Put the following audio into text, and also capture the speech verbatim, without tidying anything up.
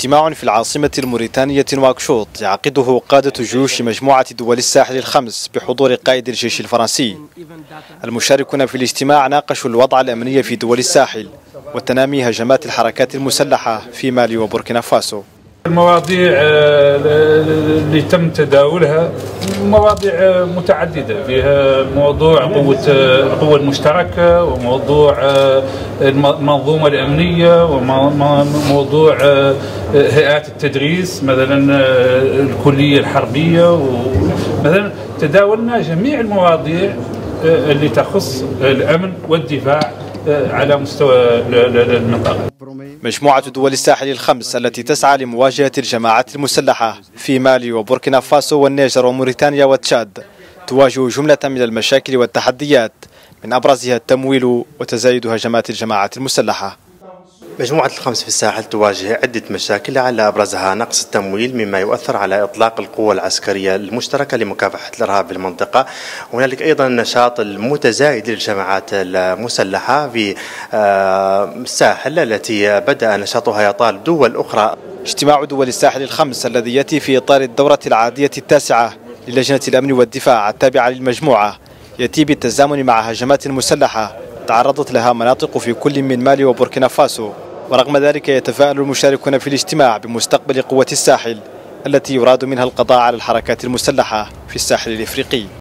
اجتماع في العاصمة الموريتانية نواكشوط يعقده قادة جيوش مجموعة دول الساحل الخمس بحضور قائد الجيش الفرنسي. المشاركون في الاجتماع ناقشوا الوضع الأمني في دول الساحل وتنامي هجمات الحركات المسلحة في مالي وبوركينا فاسو. المواضيع اللي تم تداولها مواضيع متعددة، فيها موضوع قوة القوة المشتركة، وموضوع المنظومة الأمنية، وموضوع هيئات التدريس مثلا الكلية الحربية. ومثلا تداولنا جميع المواضيع اللي تخص الأمن والدفاع على مستوى المنطقة. مجموعة دول الساحل الخمس التي تسعى لمواجهة الجماعات المسلحة في مالي وبوركينا فاسو والنيجر وموريتانيا وتشاد تواجه جملة من المشاكل والتحديات، من أبرزها التمويل وتزايد هجمات الجماعات المسلحة. مجموعة الخمس في الساحل تواجه عدة مشاكل، على أبرزها نقص التمويل مما يؤثر على إطلاق القوة العسكرية المشتركة لمكافحة الإرهاب في المنطقة. وهنالك أيضا النشاط المتزايد للجماعات المسلحة في الساحل التي بدأ نشاطها يطال دول أخرى. اجتماع دول الساحل الخمس الذي يأتي في إطار الدورة العادية التاسعة للجنة الأمن والدفاع التابعة للمجموعة يأتي بالتزامن مع هجمات مسلحة تعرضت لها مناطق في كل من مالي وبوركينا فاسو. ورغم ذلك يتفاءل المشاركون في الاجتماع بمستقبل قوة الساحل التي يراد منها القضاء على الحركات المسلحة في الساحل الإفريقي.